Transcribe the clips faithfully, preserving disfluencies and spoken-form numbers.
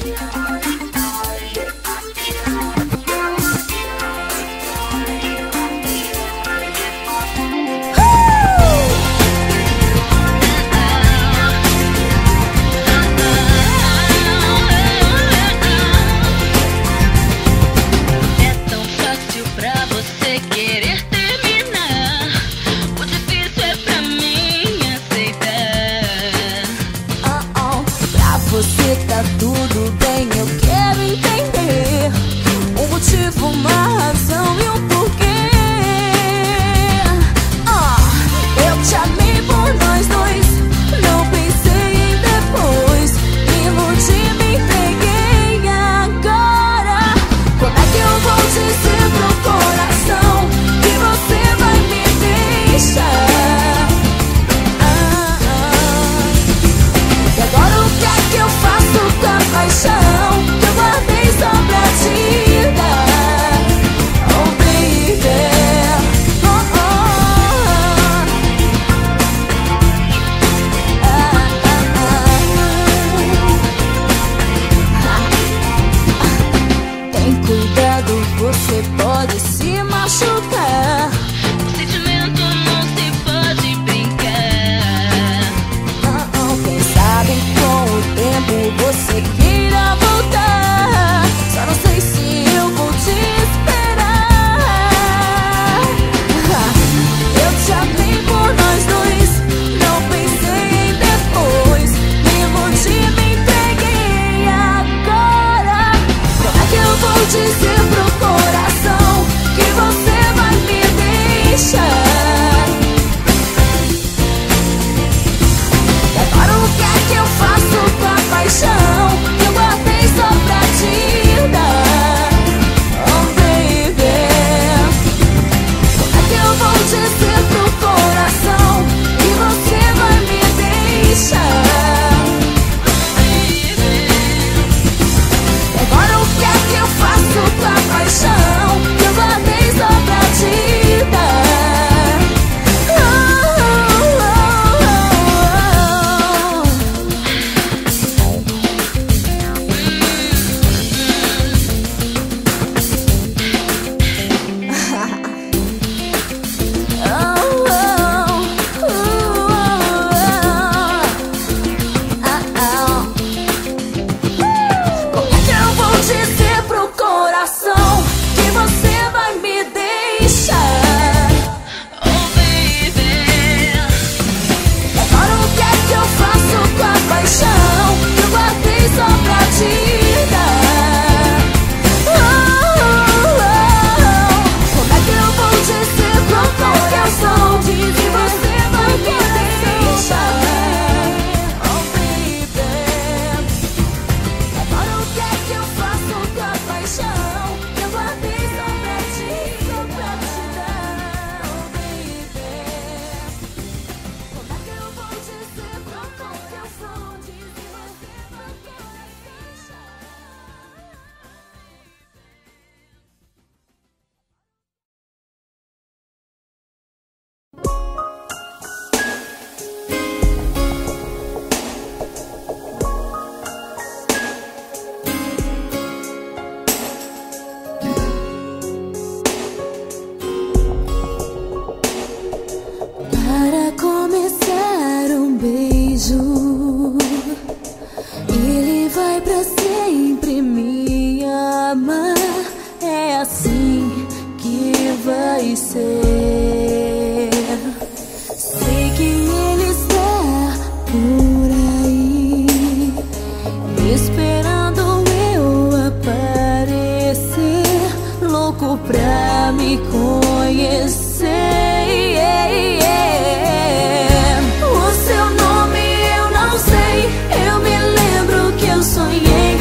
O seu nome eu não sei. Eu me lembro que eu sonhei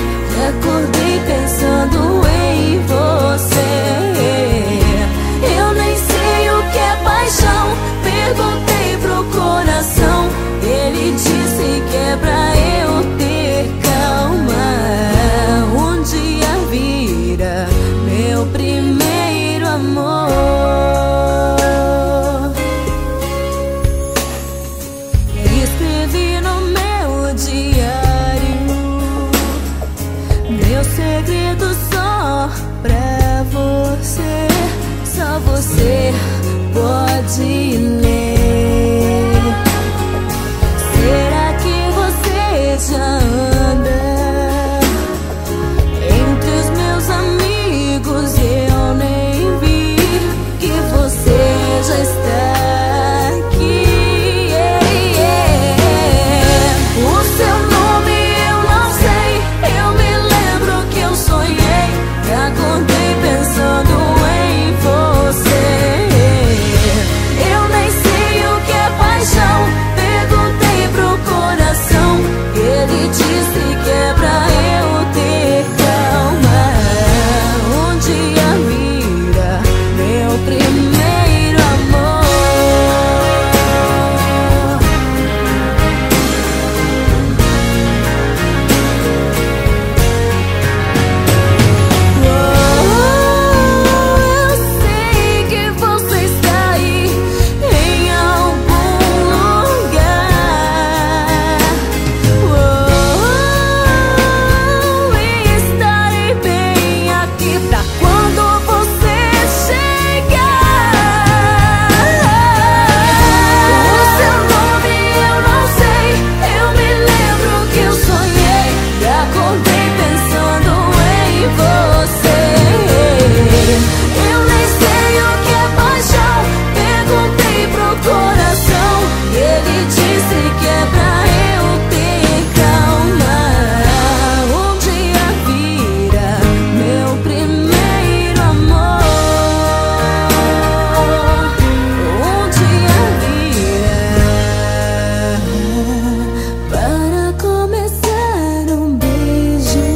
segredo só pra você. Só você pode ler. Será que você já anda entre os meus amigos e eu nem vi que você já está aqui? Yeah, yeah. O seu nome eu não sei, eu me lembro que eu sonhei e acordei pensando em você. Eu nem sei o que é paixão, perguntei pro coração, ele disse que é pra eu ter calma. Um dia vira meu primeiro amor. Oh, eu sei que você está aí em algum lugar. Oh, e estarei bem aqui pra quando você chegar. O seu nome eu não sei, eu me lembro que eu sonhei e acordei pensando em você. Eu nem sei o que é paixão, perguntei pro coração e ele disse que é pra eu ter calma. Um dia vira meu primeiro amor. Um dia vira para começar um beijo.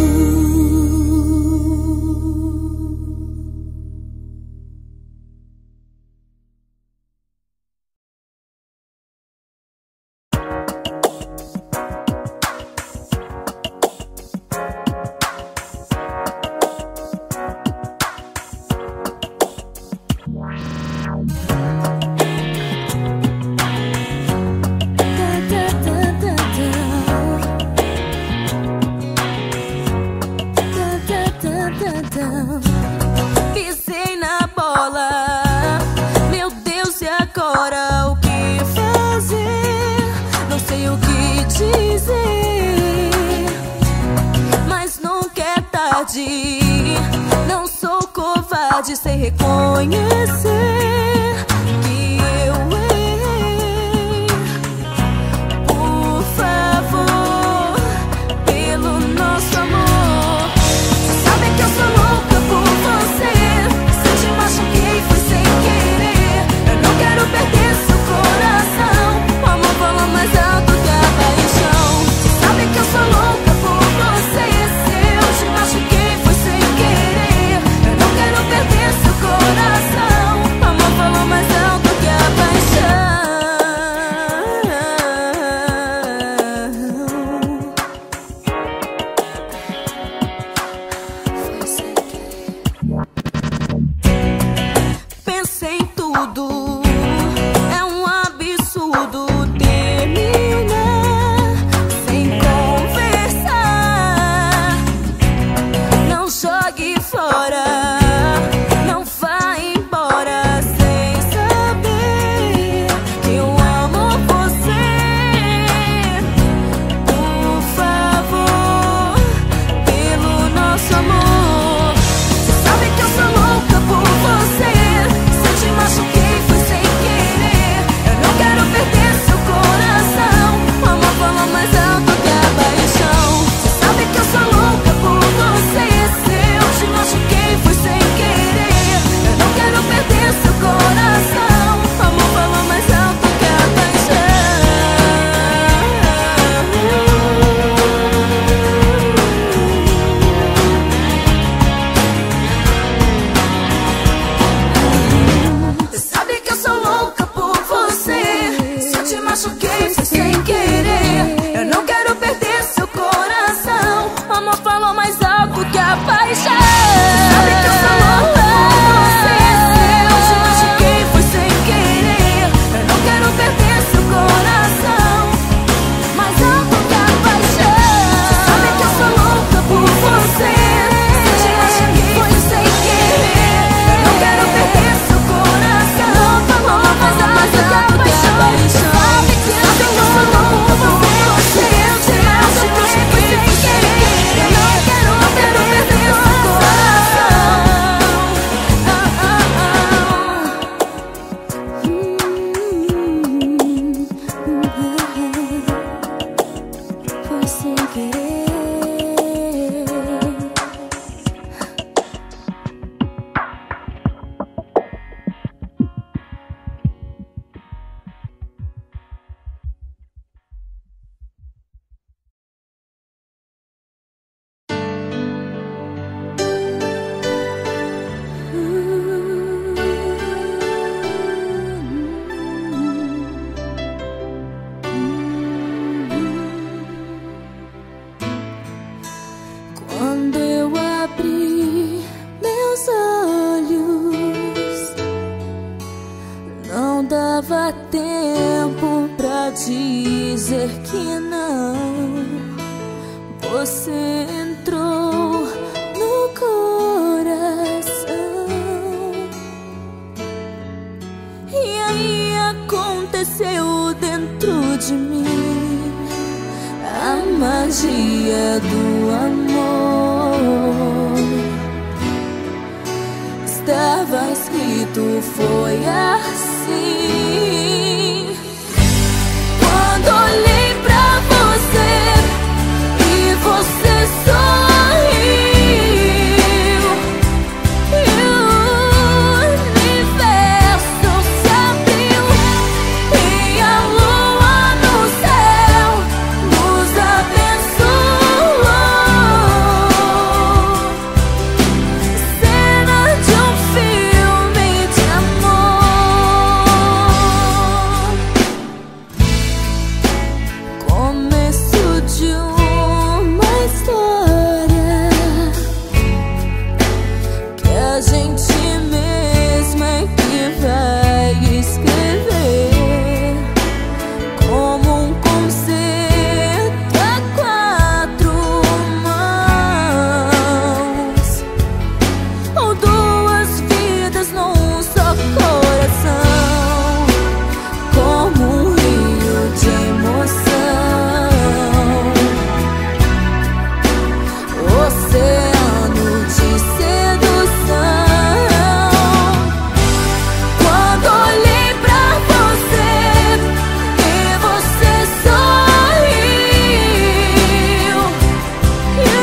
Pisei na bola, meu Deus, e agora o que fazer? Não sei o que dizer, mas nunca é tarde. Não sou covarde sem reconhecer que eu errei. Por favor, pelo nosso amor, sabe que eu sou louca por você. Se eu te machuquei foi sem querer. Eu não quero perder seu coração. O amor fala mais alto que a paixão. Sabe que eu sou louca por você. Se eu te machuquei foi sem querer. Eu não quero perder seu coração. dizer que não. Você entrou no coração e aí aconteceu dentro de mim a magia do amor. Estava escrito, foi assim. Quando olhei pra você e você sorriu, e o universo se abriu e a lua no céu nos abençoou. Cena de um filme de amor, começo de uma história que a gente mesma é que vai escrever, como um concerto a quatro mãos, ou duas vidas num só coração, como um rio de emoção, oceano de sedução. Quando olhei pra você e você sorriu, e o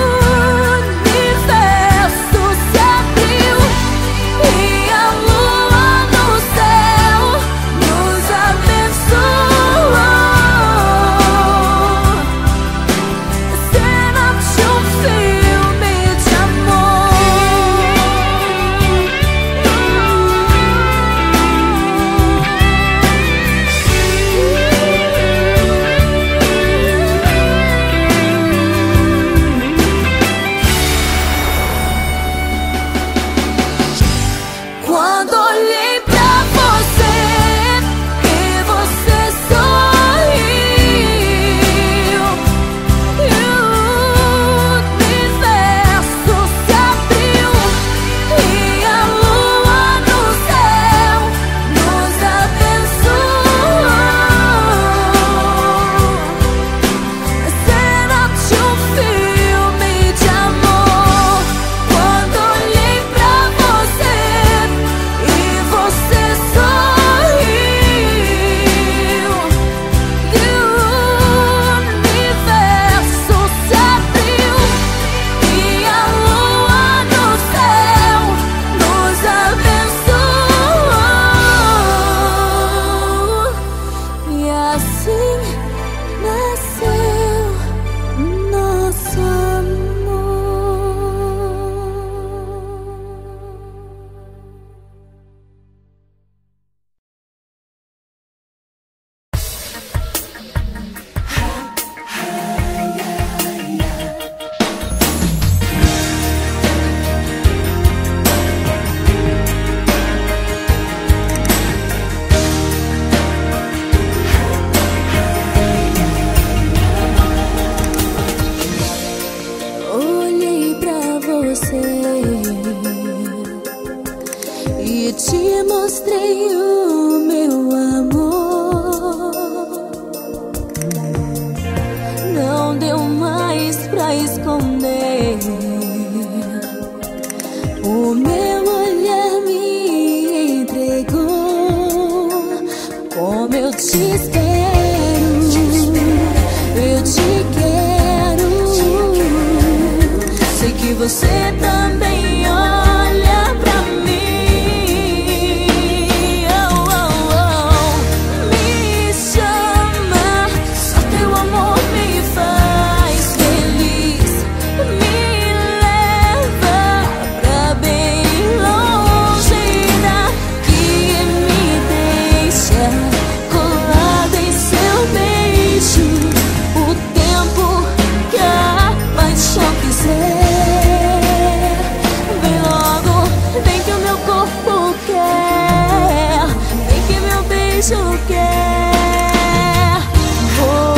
universo se abriu e a lua no céu nos abençoou. Cena de um filme de Quando olhei pra você e você sorriu, e o universo se abriu e a lua no céu nos abençoou. Cena de um filme de amor. Quando olhei pra você e você sorriu, e o universo se abriu e a lua no céu nos abençoou. E assim nasceu nosso amor. Olhei pra você e te mostrei o meu amor. Não deu mais pra esconder. O meu olhar me entregou. Como eu te espero, eu te quero. Sei que você também olha pra mim. Oh, oh, oh. Me chama, só teu amor me faz feliz. Me leva pra bem longe daqui e me deixa colada em seu beijo o tempo que a paixão quiser. Vem logo, vem que o meu corpo quer, vem que meu beijo quer. Vou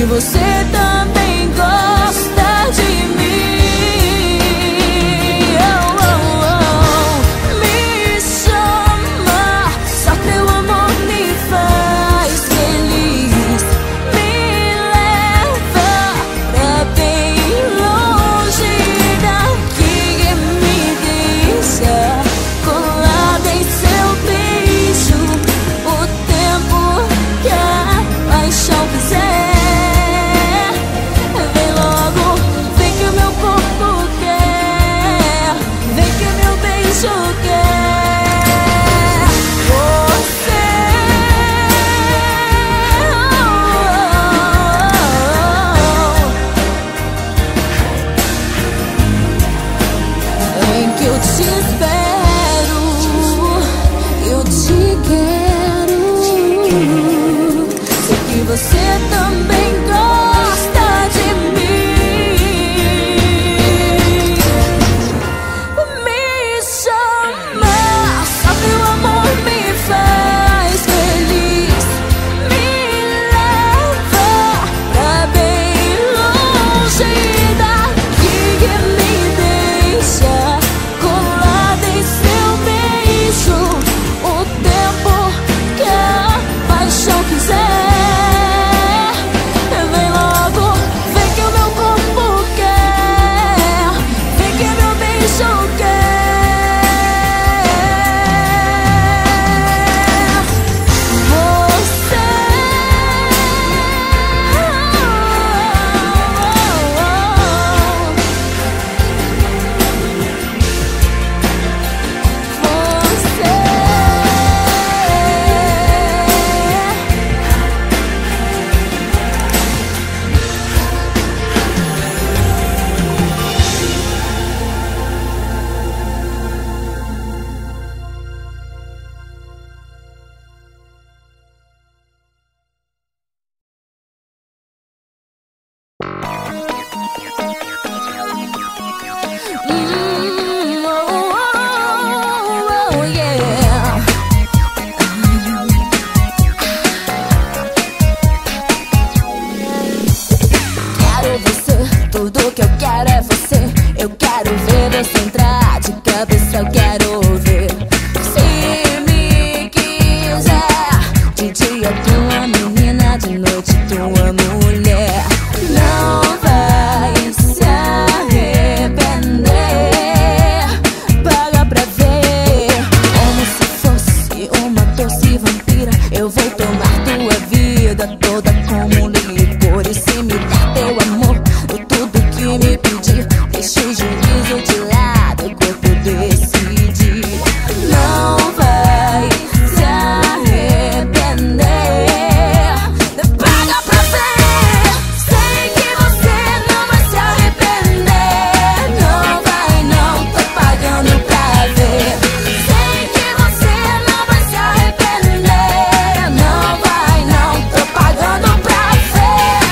você também gosta de mim. Oh, oh, oh. Me chama, só teu amor me faz feliz. Me leva pra bem longe daqui e me deixa colada em seu beijo o tempo que a paixão quiser. Vem logo, vem que o meu corpo quer, vem que o meu beijo quer você. Vem que eu te espero, eu te quero. Sei que você também gosta de mim. Me chama, só teu amor me faz feliz. Me leva pra bem longe daqui e me deixa colada em seu beijo o tempo que a paixão quiser. Vem logo, vem que o meu corpo quer, vem que meu beijo quer você. Mm, oh, oh, oh, yeah. Quero você, tudo que eu quero é você. Eu quero ver você entrar de cabeça, eu quero ver. Se me quiser, de dia tua menina, de noite tua mulher. Não vai se arrepender, paga pra ver. Como se fosse uma doce vampira, eu vou tomar tua vida toda como licor. E se me der teu amor, ou tudo que me pedir, deixa o juízo de lado, o corpo decidir. Não vai se arrepender, paga pra ver. Sei que você não vai se arrepender. Não vai não, tô pagando pra ver. Sei que você não vai se arrepender. Não vai não, tô pagando pra ver.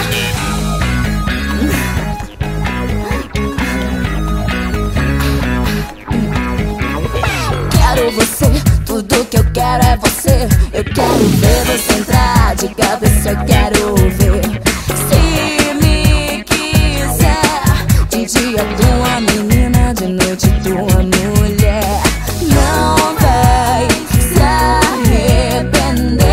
Quero você, tudo que eu quero é você. Eu quero ver você entrar de cabeça, eu quero ver. Se me quiser, de dia tua menina, de noite tua mulher. Não vai se arrepender,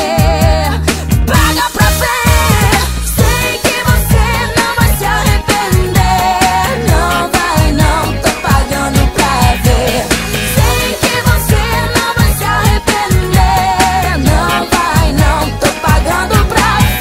paga pra ver. Sei que você não vai se arrepender. Não vai não, tô pagando pra ver. Sei que você não vai se arrepender. Não vai não, tô pagando pra ver.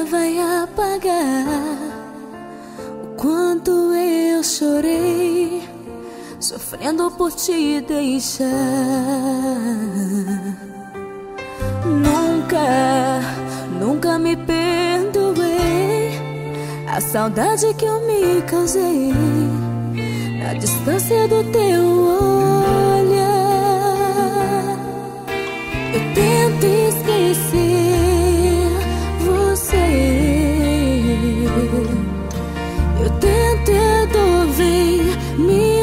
vai apagar o quanto eu chorei, sofrendo por te deixar. Nunca, nunca me perdoei a saudade que eu me causei na distância do teu olhar. Eu tento esquecer você, eu tento e a dor vem me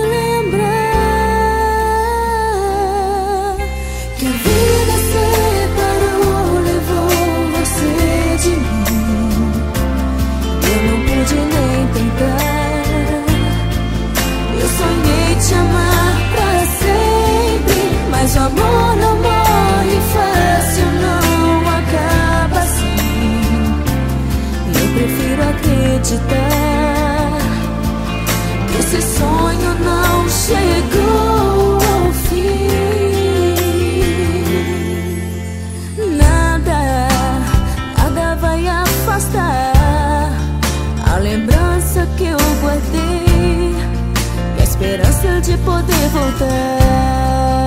lembrar que a vida separou, levou você de mim. Eu não pude nem tentar. Eu sonhei te amar pra sempre, mas o amor não morre fácil, não acaba assim. Eu prefiro acreditar que esse sonho não chegou ao fim. Nada, nada vai afastar a lembrança que eu guardei e a esperança de poder voltar.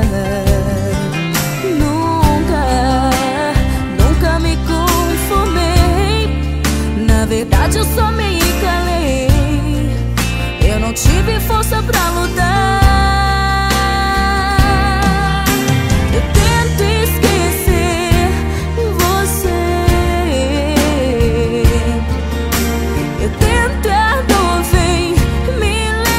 Nunca, nunca me conformei. Na verdade eu só me calei. Eu não tive força pra lutar. Eu tento esquecer você, eu tento e a dor vem me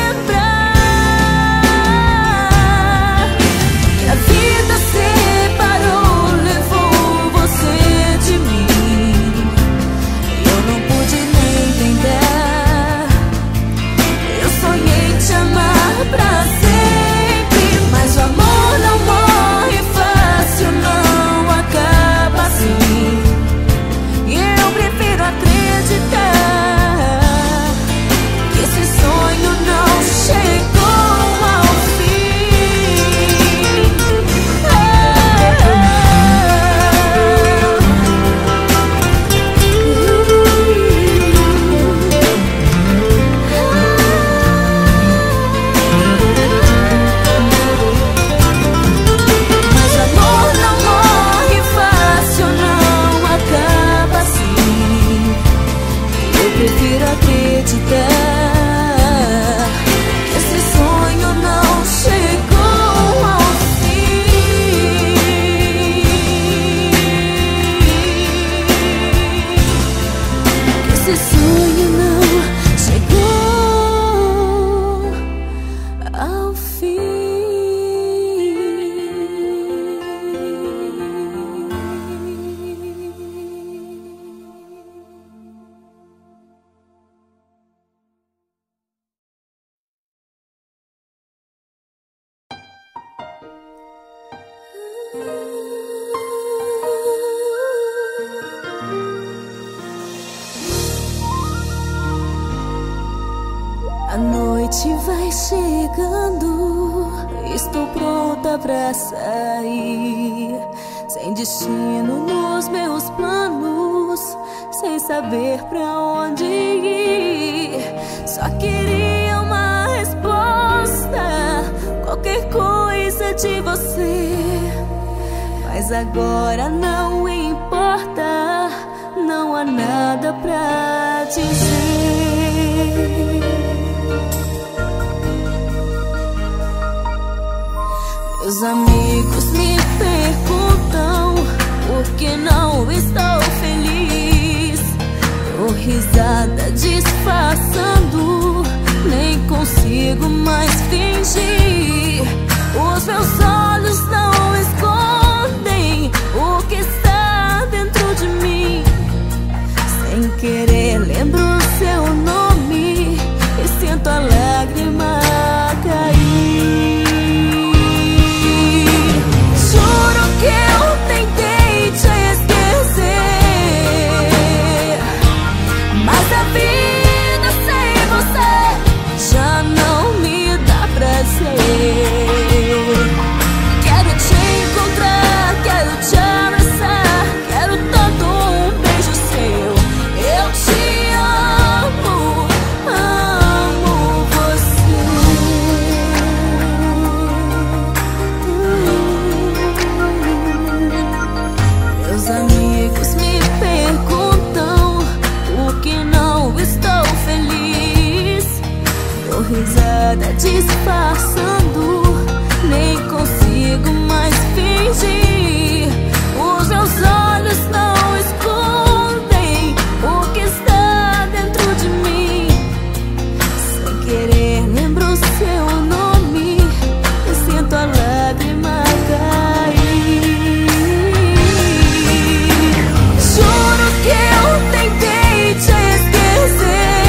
lembrar que a vida separou, levou você de mim. Eu não pude nem tentar. Eu sonhei te amar pra sempre, mas o amor não morre fácil, não acaba assim. E eu prefiro acreditar que esse sonho não chegou ao fim. Mas o amor não morre fácil, não acaba assim. Eu prefiro acreditar que esse sonho não chegou ao fim. Que esse sonho não chegou ao fim. A noite vai chegando, estou pronta pra sair, sem destino nos meus planos, sem saber pra onde ir. Só queria uma resposta, qualquer coisa de você, mas agora não importa, não há nada pra dizer. Meus amigos me perguntam por que não estou feliz. Dou risada disfarçando, nem consigo mais fingir. Os meus olhos não escondem o que está dentro de mim. Sem querer lembro seu nome e sinto a lágrima cair. Que eu tentei te esquecer, mas a vida sem você já não me dá prazer. risada disfarçando. Nem consigo mais fingir. Os meus olhos não escondem o que está dentro de mim. Sem querer lembro o seu nome e sinto a lágrima cair. Juro que eu tentei te esquecer,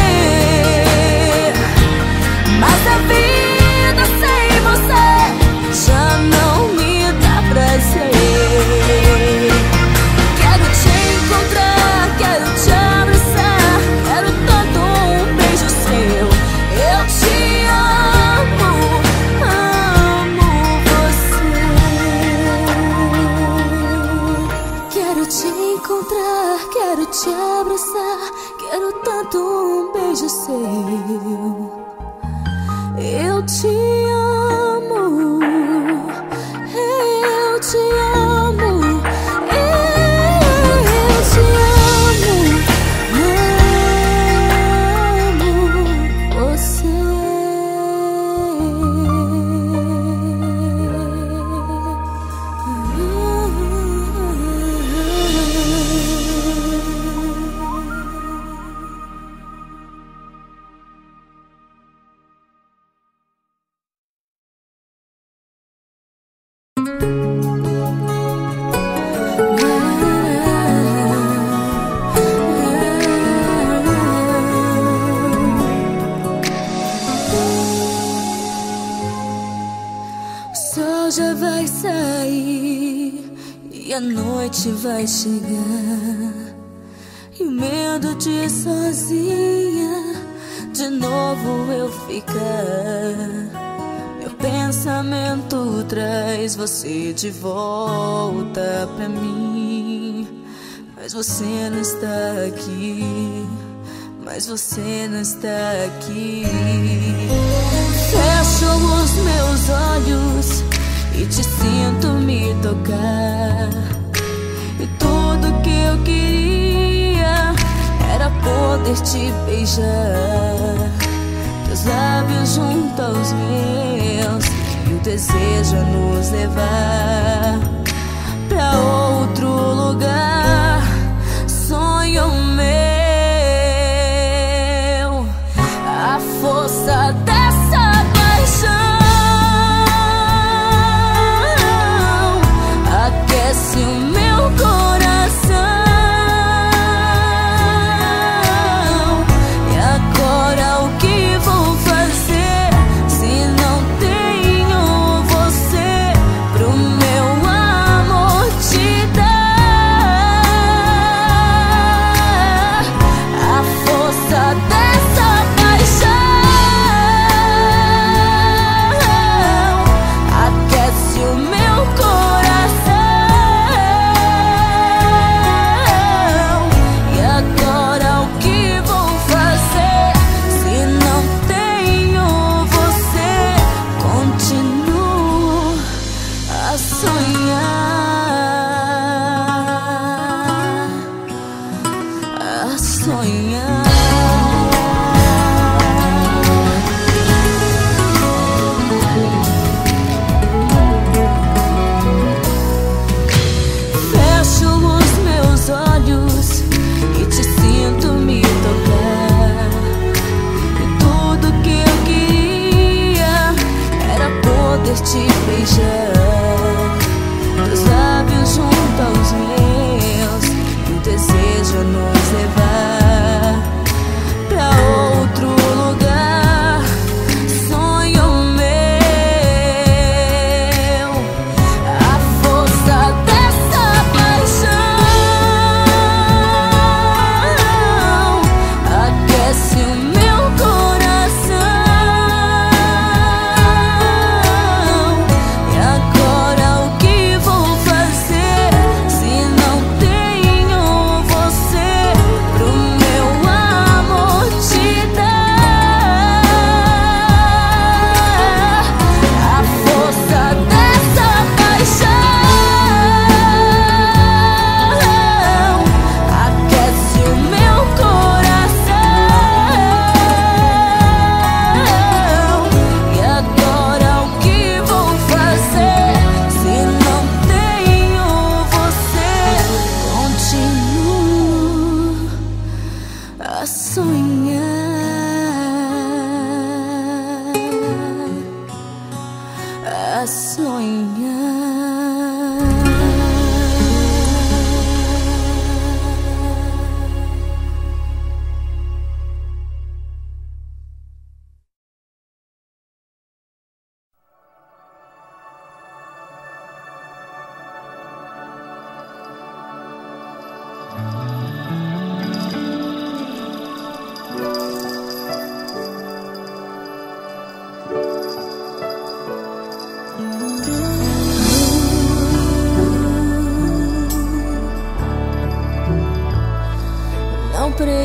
mas a vida sem você já não me dá prazer. Quero te encontrar, quero te abraçar, quero tanto um beijo seu. Eu te amo, amo você. Quero te encontrar, quero te abraçar, quero tanto um beijo seu. Eu te amo, eu te amo, eu te amo, amo você. O sol já vai sair e a noite vai chegar, e o medo de sozinha de novo eu ficar. Meu pensamento traz você de volta pra mim, mas você não está aqui, mas você não está aqui. Fecho os meus olhos e te sinto me tocar, e tudo que eu queria era poder te beijar. Teus lábios junto aos meus, e o desejo é nos levar pra outro lugar. Sonho meu, a força dessa paixão aquece o meu coração. E agora o que vou fazer se não tenho você pro meu amor te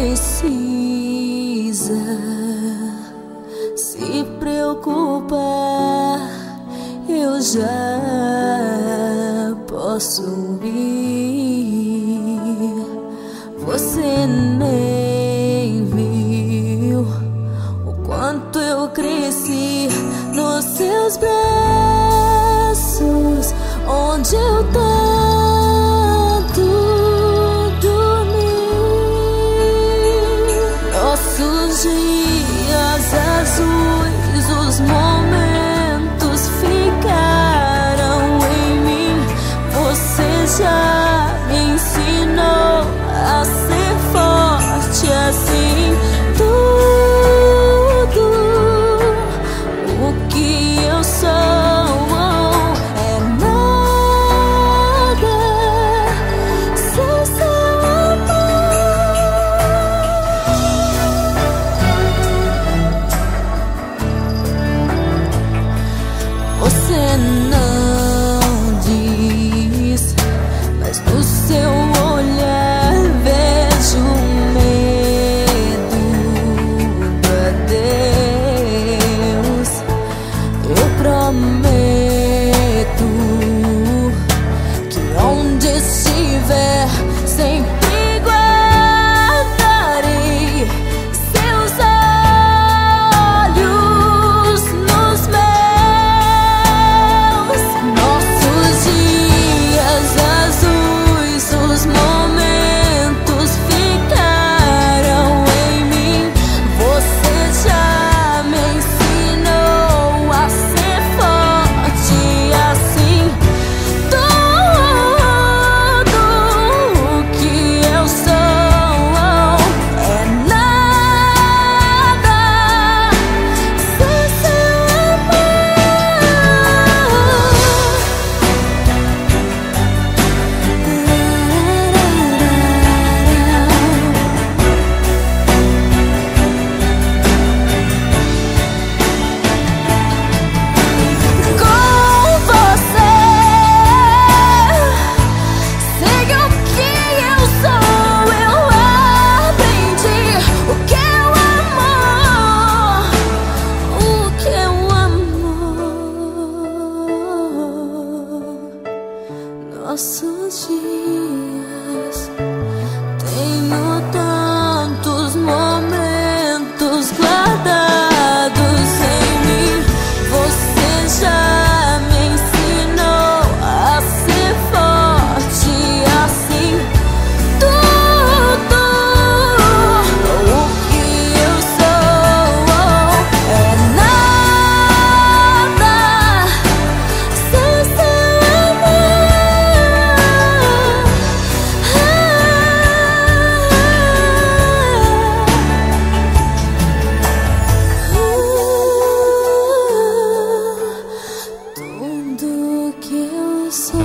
precisa se preocupar, eu já posso ir. Você nem viu o quanto eu cresci nos seus braços, onde eu tanto dormi. Nossos dias azuis, os momentos ficaram em mim. Você já me ensinou a ser forte assim. Tudo o que eu sou é nada sem seu amor. Você não diz, mas no seu olhar vejo medo do adeus. Eu prometo que onde estiver sempre guardarei seus olhos nos meus. Nossos dias azuis, os momentos ficaram em mim. Você já me ensinou a ser forte assim. Tudo o que eu sou é nada sem seu com você. Sei o que eu sou, eu aprendi o que é o amor, o que é o amor. Nossos dias, tenho tantos momentos guardados em mim. Você já me ensinou a ser forte assim. Tudo o que eu sou é nada sem seu amor. Tudo que eu sou.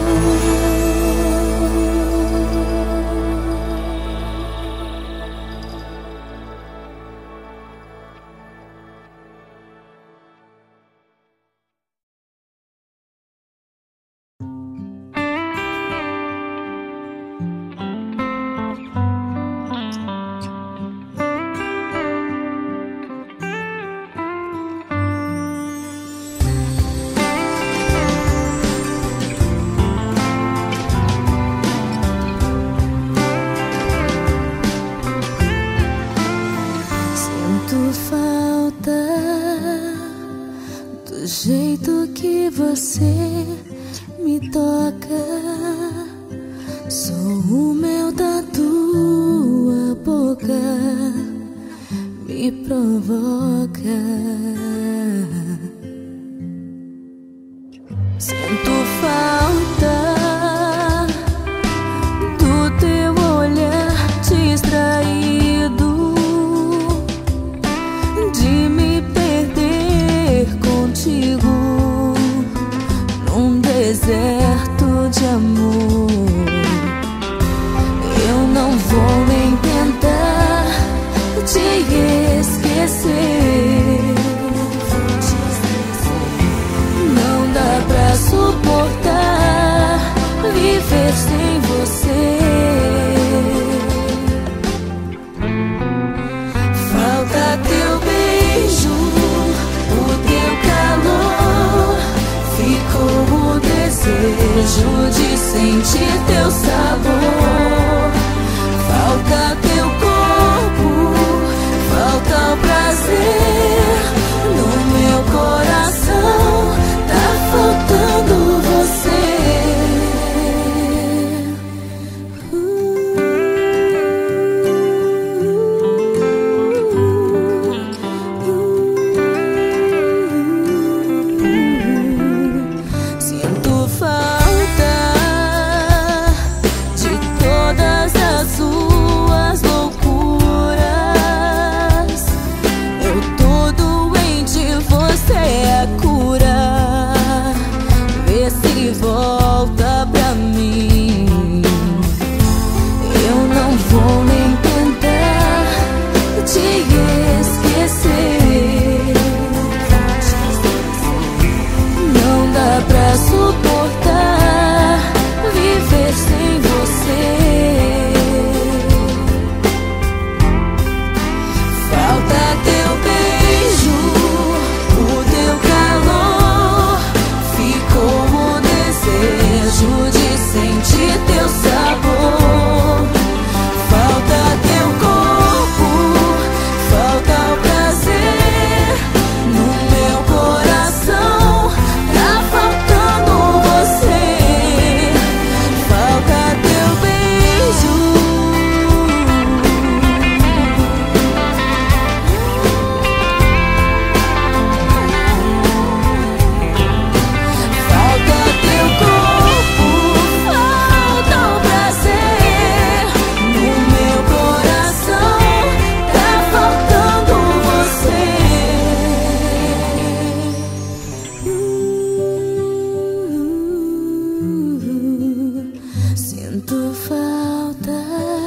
Sinto falta do jeito que você me toca. Sou o mel da tua boca, me provoca. Sinto falta do teu olhar distraído, de me perder contigo num deserto de amor. Eu não vou nem tentar te esquecer. desejo de sentir teu sabor. Falta teu corpo, falta o prazer. No meu coração tá faltando você. Sinto falta de todas as suas loucuras. Eu tô doente, você é a cura. Vê se volta pra mim. Eu não vou nem tentar te esquecer. Não dá pra suportar viver sem você. Falta teu beijo, o teu calor. Ficou o desejo de sentir teu sabor. Falta teu corpo, falta o prazer. No meu coração tá faltando você. Falta teu beijo. Falta teu corpo, falta o prazer. No meu coração tá faltando você. Sinto falta.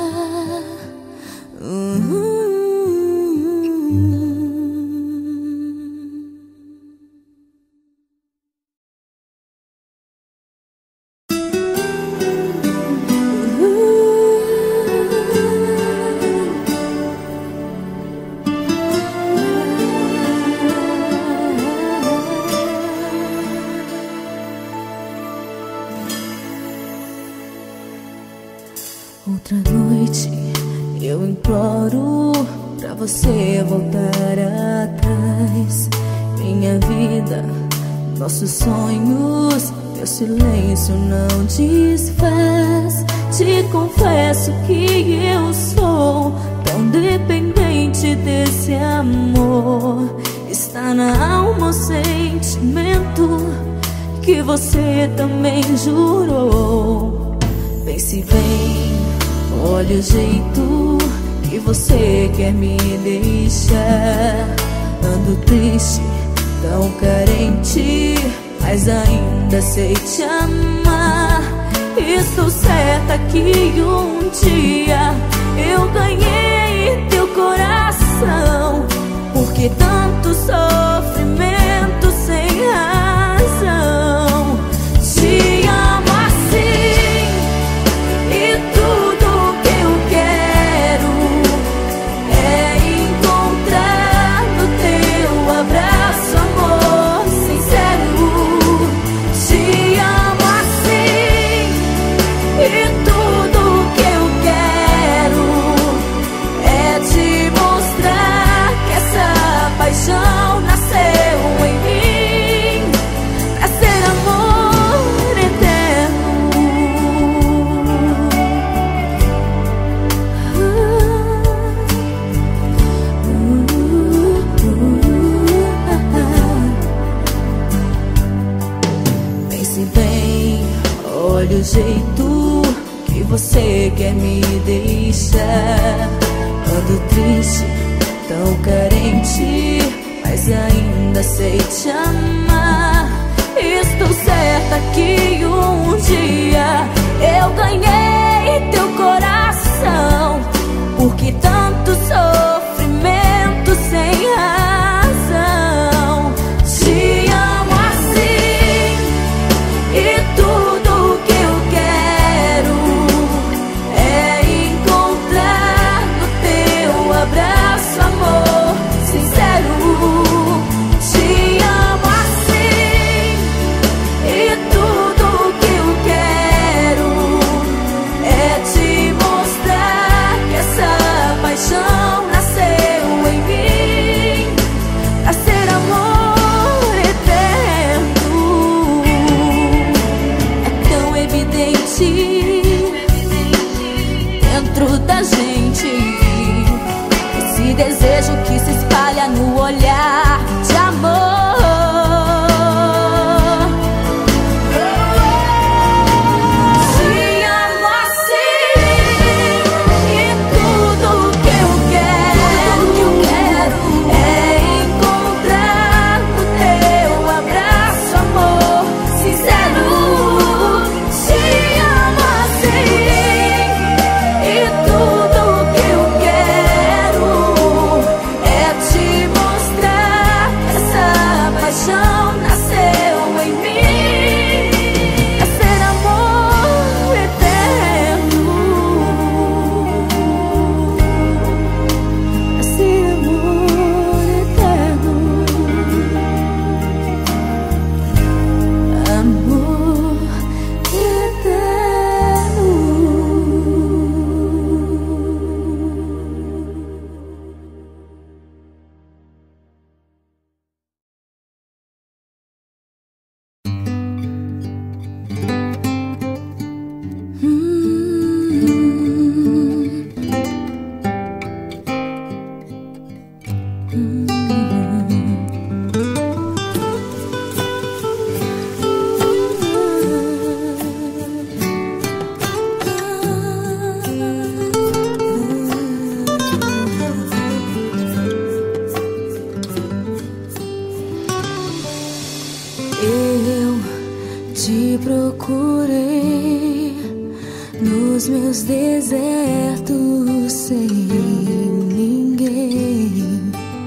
Outra noite eu imploro pra você voltar atrás. Minha vida, nossos sonhos, teu silêncio não desfaz. Te confesso que eu sou tão dependente desse amor. Está na alma o sentimento que você também jurou. Pense bem, olha o jeito que você quer me deixar. Ando triste, tão carente, mas ainda sei te amar. Estou certa que um dia eu ganhei teu coração. Por que tanto sofrimento sem razão? Te amo assim, e tudo que eu quero é encontrar no teu abraço amor sincero. Te amo assim, e tudo que eu quero é te mostrar que essa paixão nasceu em mim pra ser amor eterno. Pense bem, olha o jeito que você quer me deixar. Ando triste, tão carente, mas ainda sei te amar. Estou certa que um dia eu ganhei teu coração. Por que tanto sofrimento sem razão? Te amo assim, e tudo que eu quero é encontrar no teu abraço amor sincero. Te amo assim. Eu te procurei nos meus desertos sem ninguém.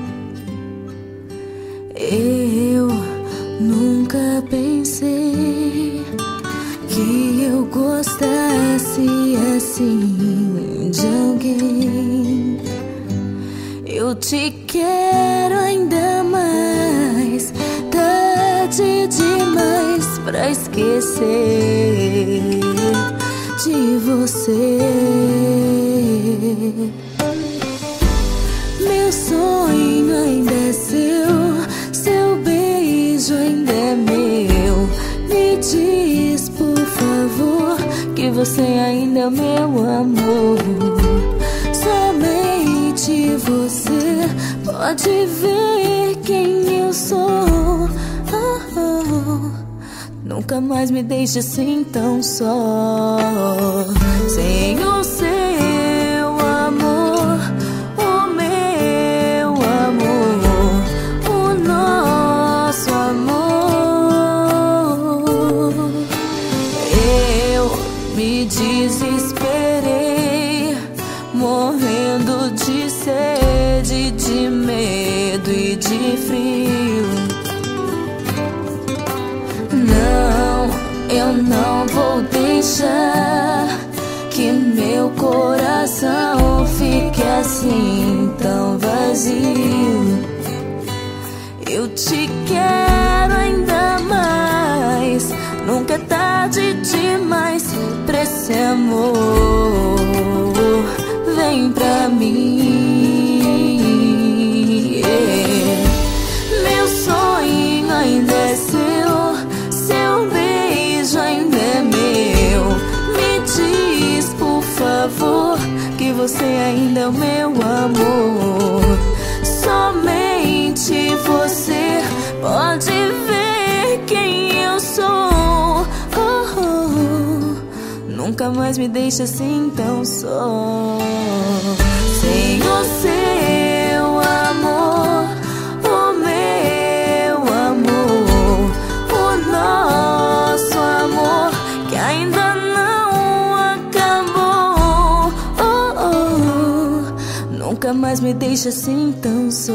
Eu nunca pensei que eu gostasse assim de alguém. Eu te quero ainda mais, tarde demais pra esquecer de você. Meu sonho ainda é seu, seu beijo ainda é meu. Me diz, por favor, que você ainda é meu amor. Somente você pode ver quem eu sou. Oh, oh. Nunca mais me deixe assim tão só. Sem o seu amor, o meu amor, o nosso amor. Eu me desesperei, morrendo de sede, de medo e de frio. Não, eu não vou deixar que meu coração fique assim tão vazio. Eu te quero ainda mais, nunca é tarde demais pra esse amor. Vem pra mim, yeah. Meu sonho ainda é seu, seu beijo ainda é meu. Me diz, por favor, que você ainda é o meu amor. Somente você pode ver quem eu sou. Oh, oh. Nunca mais me deixe assim tão só. Sem o seu amor, o meu amor, o nosso amor que ainda não acabou. Oh, oh. Nunca mais me deixe assim tão só.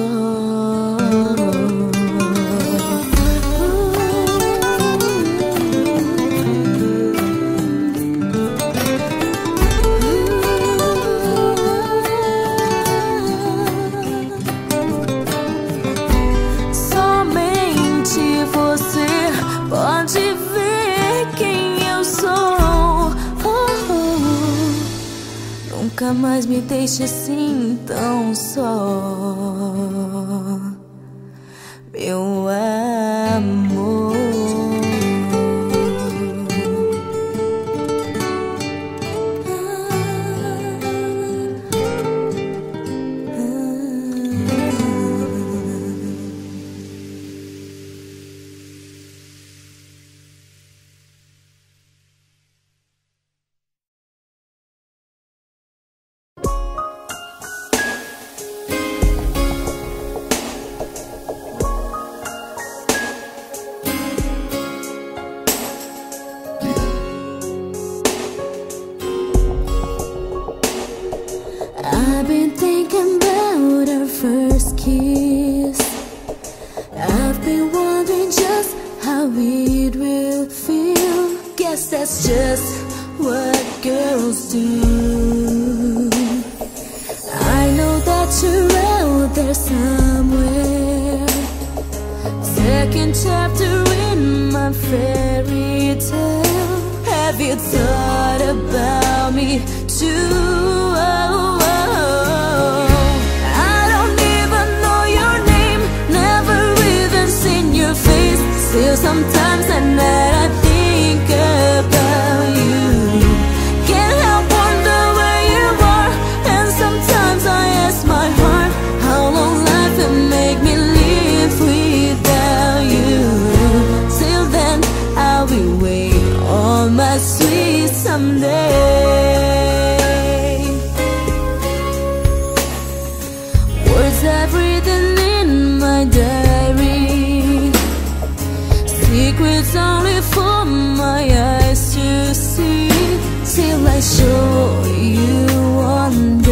Pode ver quem eu sou. Oh, oh. Nunca mais me deixe assim tão só, meu amor. I've been thinking about our first kiss. I've been wondering just how it will feel. Guess that's just what girls do. I know that you're out there somewhere, second chapter in my fairy tale. Have you thought about me too? Oh, still sometimes at night I think about you. Can't help wonder where you are, and sometimes I ask my heart how long life will make me live without you. Till then I will wait on my sweet someday. Words I've written in my diary, secrets only for my eyes to see, till I show you one day.